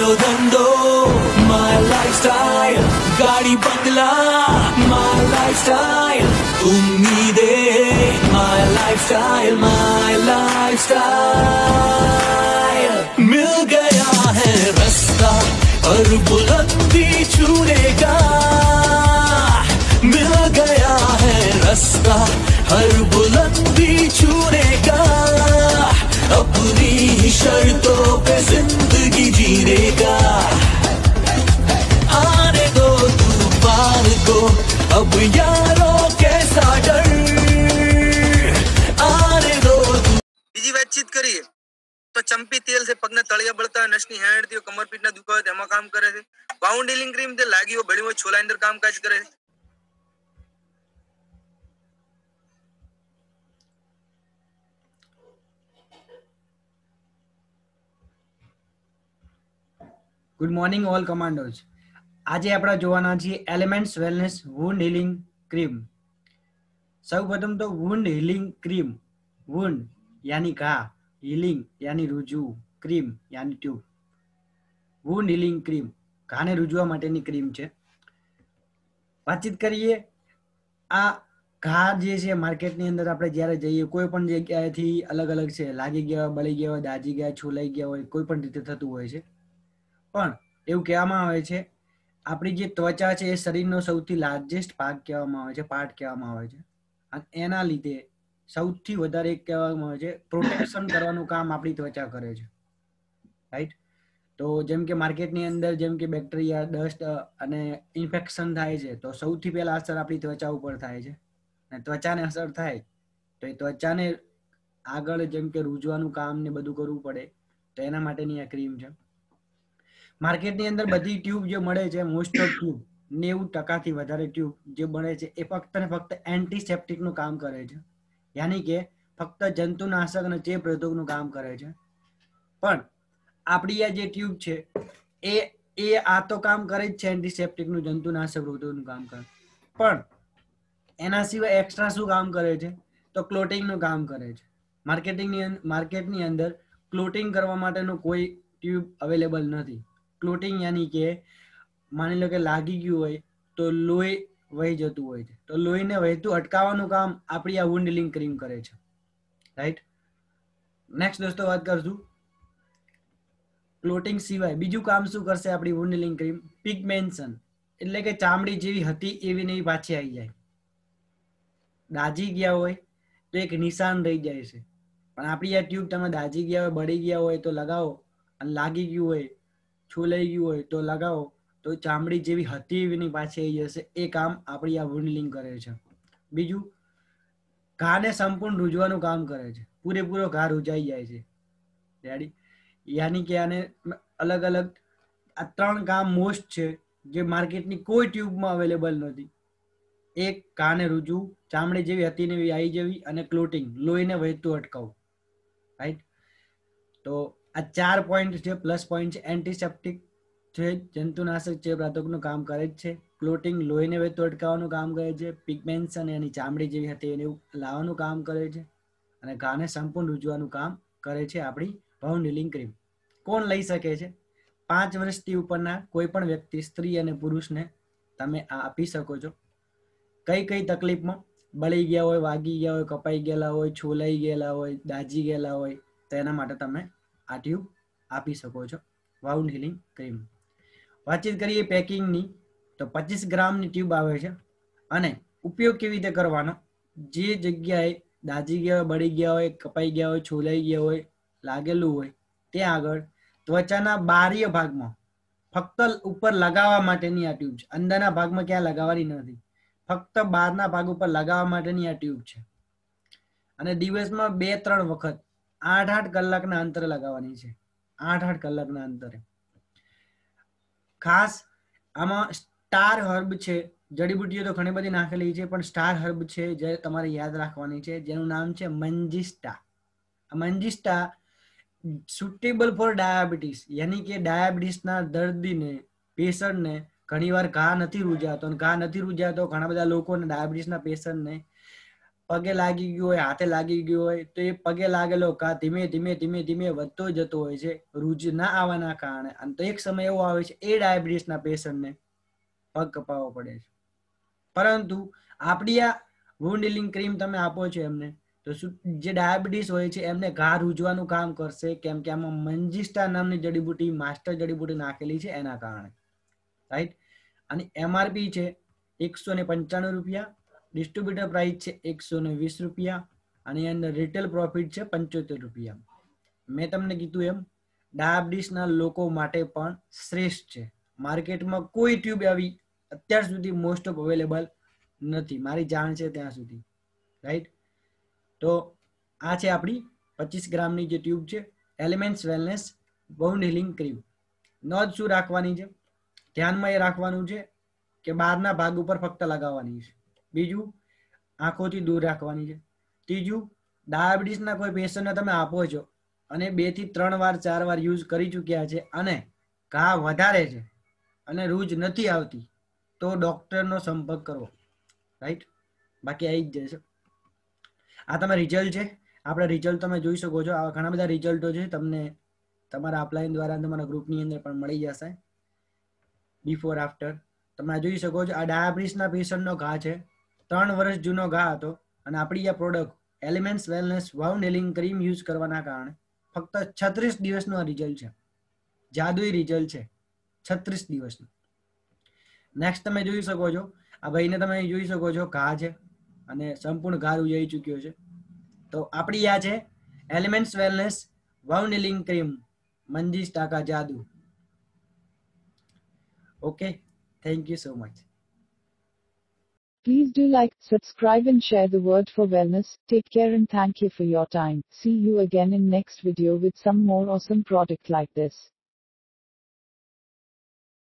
मारो धंधो my lifestyle, गाड़ी बंगला माय लाइफस्टाइल, उम्मीदें माय लाइफस्टाइल, माय लाइफस्टाइल। मिल गया है रास्ता और बुलंदी छूने का, मिल गया है रास्ता हर बुलंदी छूने का, अपनी ही शर्तों पे जिंदगी जीने का। आने दो तूफान को अब यारों कैसा डर, आने दो। બીજી વાતચીત કરીએ તો ચંપી તેલ છે પગના તળિયા બળતા, નસની હેડતીઓ, કમરપીઠના દુખાવા તેમાં કામ કરે છે। વાઉન્ડ હીલિંગ ક્રીમ તે લાગીઓ બળીઓ છોલા અંદર કામકાજ કરે છે। Good morning all commandos. આજે આપણે જોવાના છીએ elements wellness wound healing cream. સૌ પ્રથમ તો વુન્ડ હીલિંગ ક્રીમ, વુન્ડ यानी घा, हीलिंग यानी रूजू, क्रीम यानी ट्यूब। वुंड हीलिंग क्रीम घाने रूजवा माटेनी क्रीम छे। बातचीत करिए आ घा जे छे मार्केटनी अंदर आपणे ज्यारे जईए कोई पण जग्याएथी अलग अलग छे, लागी गया, बळी गया, दाजी गया, छोलाई गया होय, कोई पण रीते थतुं होय छे। पण एवुं कहेवामां आवे छे आपणी जे त्वचा छे ए शरीरनो सौथी लार्जेस्ट भाग कहेवामां आवे छे, पार्ट कहेवामां आवे छे। अने एना लीधे સૌથી વધારે કહેવામાં આવે છે પ્રોટેક્શન કરવાનું કામ આપણી ત્વચા કરે છે, રાઈટ। તો જેમ કે માર્કેટની અંદર જેમ કે બેક્ટેરિયા, ડસ્ટ અને ઇન્ફેક્શન થાય છે તો સૌથી પહેલા અસર આપણી ત્વચા ઉપર થાય છે, અને ત્વચાને અસર થાય તો એ ત્વચાને આગળ જેમ કે રૂજવાનું કામ ને બધું કરવું પડે, તો એના માટેની આ ક્રીમ છે। માર્કેટની અંદર બધી ટ્યુબ જે મળે છે, મોસ્ટ ઓફ ટ્યુબ 90% વધારે ટ્યુબ જે મળે છે એ ફક્ત ને ફક્ત એન્ટીસેપ્ટિકનું કામ કરે છે, यानी के फक्त जंतुनाशक અને ચેપ રોધકનું કામ કરે છે। પણ આપણી આ જે ટ્યુબ છે એ આ તો કામ કરે જ છે, એન્ટીસેપ્ટિકનું, જંતુનાશક રોધકનું કામ કરે, પણ એના સિવાય એક્સ્ટ્રા શું કામ કરે છે તો ક્લોટિંગનું કામ કરે છે। માર્કેટની અંદર ક્લોટિંગ કરવા માટેનું કોઈ ટ્યુબ અવેલેબલ નથી। ક્લોટિંગ यानी કે માની લો કે લાગી ગયું હોય તો લોહી વહી જતું હોય છે, તો લોહીને વહેતું અટકાવવાનું કામ આપણી આ વુન્ડ હીલિંગ ક્રીમ કરે છે, રાઈટ। નેક્સ્ટ દોસ્તો વાત કરશું ક્લોટિંગ સિવાય બીજું કામ શું કરશે આપણી વુન્ડ હીલિંગ ક્રીમ? પિગમેન્શન, એટલે કે ચામડી જેવી હતી એવી ને એવી પાછી આવી જાય। દાજી ગયા હોય તો એક નિશાન રહી જાય છે, પણ આપણી આ ટ્યુબ તમે દાજી ગયા હોય, બળી ગયા હોય તો લગાવો, અને લાગી ગયું હોય, છોલાઈ ગયું હોય તો લગાવો, તો ચામડી જેવી હતી એવી પાછી આવી જશે। એ કામ આપણી આ વુન્ડ હીલિંગ કરે છે। બીજું ઘાને સંપૂર્ણ રૂજવાનું કામ કરે છે, પૂરેપૂરો ઘા રૂજાઈ જાય છે, રેડી। યાની કે આને અલગ અલગ આ 3 કામ મોસ્ટ છે જે માર્કેટની કોઈ ટ્યુબમાં અવેલેબલ નથી। એક ઘાને રૂજવું, ચામડી જેવી હતી ને એવી આવી જવી, અને ક્લોટિંગ, લોહીને વહેતું અટકાવવું, રાઈટ। તો આ 4 પોઈન્ટ છે, પ્લસ પોઈન્ટ છે। એન્ટીસેપ્ટિક છે, જંતુનાશક ચેપરાતકનું કામ કરે જ છે, ક્લોટિંગ લોહીને વહેતું અટકાવવાનું કામ કરે છે, પિગમેન્શન એની ચામડી જેવી હતી એને લાવવાનું કામ કરે છે, અને ઘાને સંપૂર્ણ રૂજવાનું કામ કરે છે આપણી વાઉન્ડ હીલિંગ ક્રીમ। કોણ લઈ શકે છે? 5 વર્ષથી ઉપરના કોઈ પણ વ્યક્તિ, સ્ત્રી અને પુરુષને તમે આ આપી શકો છો। કઈ કઈ તકલીફમાં? બળી ગયા હોય, વાગી ગયા હોય, કપાઈ ગયેલા હોય, છોલાઈ ગયેલા હોય, દાજી ગયેલા હોય, તો એના માટે તમે આ ટ્યુબ આપી શકો છો, વાઉન્ડ હીલિંગ ક્રીમ। વાતચીત કરીએ પેકિંગની તો 25 ગ્રામની ટ્યુબ આવે છે, અને ઉપયોગ કેવી રીતે કરવાનો? જે જગ્યાએ દાજી ગયા હોય, બળી ગયા હોય, કપાઈ ગયા હોય, છોલાઈ ગયા હોય, લાગેલું હોય ત્યાં આગળ ત્વચાના બાહ્ય ભાગમાં ફક્ત ઉપર લગાવવા માટેની આ ટ્યુબ છે। અંદરના ભાગમાં ક્યાં લગાવવાની નથી, ફક્ત બહારના ભાગ ઉપર લગાવવા માટેની આ ટ્યુબ છે, અને દિવસમાં 2-3 વખત 8-8 કલાકના અંતરે લગાવવાની છે, 8-8 કલાકના અંતરે। ખાસ આમાં સ્ટાર હર્બ છે, જડીબુટ્ટીઓ તો ઘણી બધી નાખેલી છે, પણ સ્ટાર હર્બ છે જે તમારે યાદ રાખવાની છે, જેનું નામ છે Manjistha. Manjistha suitable for diabetes, યાની કે ડાયાબિટીસના દર્દીને, પેશન્ટને ઘણીવાર ઘા નથી રૂજાતો, અને ઘા નથી રૂજાતો ઘણા બધા લોકોને ડાયાબિટીસના પેશન્ટને પગે લાગી ગયું હોય, હાથે લાગી ગયું હોય તો એ પગે લાગેલો ઘા ધીમે ધીમે ધીમે ધીમે વધતો જતો હોય છે રૂજ ના આવવાના કારણે. અને તો એક સમય એવો આવે છે એ ડાયાબિટીસના પેશન્ટને પગ કપાવવો પડે છે. પરંતુ આપણી આ વુન્ડ હીલિંગ ક્રીમ તમે આપો છો એમને, તો જે ડાયાબિટીસ હોય છે એમને ઘા રૂજવાનું કામ કરશે, કેમ કે આમાં મંજિસ્ટા નામની જડીબુટી, માસ્ટર જડીબુટી નાખેલી છે એના કારણે, રાઈટ. અને MRP છે 195 રૂપિયા, ડિસ્ટ્રીબ્યુટર પ્રાઇસ છે 120 રૂપિયા, અને એની અંદર રિટેલ પ્રોફિટ છે 75 રૂપિયા. મેં તમને કીધું એમ ડાયાબિટીસના લોકો માટે પણ શ્રેષ્ઠ છે. માર્કેટમાં કોઈ ટ્યુબ આવી અત્યાર સુધી મોસ્ટ ઓફ અવેલેબલ નથી, મારી જાણ છે ત્યાં સુધી, રાઈટ. તો આ છે આપણી 25 ગ્રામની જે ટ્યુબ છે elements wellness wound healing cream. નોંધ શું રાખવાની છે? ધ્યાનમાં એ રાખવાનું છે કે બહારના ભાગ ઉપર ફક્ત લગાવવાની છે. બીજું, આંખોથી દૂર રાખવાની છે. ત્રીજું, ડાયાબિટીસના કોઈ પેશન્ટને તમે આપો છો અને 2 થી 3 વાર 4 વાર યુઝ કરી ચૂક્યા છે અને ઘા વધારે છે અને રૂજ નથી આવતી તો ડૉક્ટરનો સંપર્ક કરવો, રાઈટ. બાકી આવી જ જશે. આ તમે રિઝલ્ટ છે, આપણે રિઝલ્ટ તમે જોઈ શકો છો. આવા ઘણા બધા રિઝલ્ટો છે, તમને તમારા અપલાઈન દ્વારા તમારા ગ્રુપની અંદર પણ મળી જશે. બિફોર આફ્ટર તમે જોઈ શકો છો. આ ડાયાબિટીસના પેશન્ટનો ઘા છે, 3 વર્ષ જૂનો ઘા હતો અને આપણી આ product elements wellness wound healing cream use કરવાના કારણે ફક્ત 36 દિવસનું આ રિઝલ્ટ છે. જાદુઈ રિઝલ્ટ છે 36 દિવસનું. નેક્સ્ટ તમે જોઈ શકો છો, આ ભાઈને તમે જોઈ શકો છો ઘા છે અને સંપૂર્ણ ઘા રૂજાઈ ચૂક્યો છે. તો આપણી આ છે elements wellness wound healing cream Manjistha ટાકા જાદુ. Okay, thank you so much. Please do like, subscribe and share the word for wellness. Take care and thank you for your time. See you again in next video with some more awesome product like this.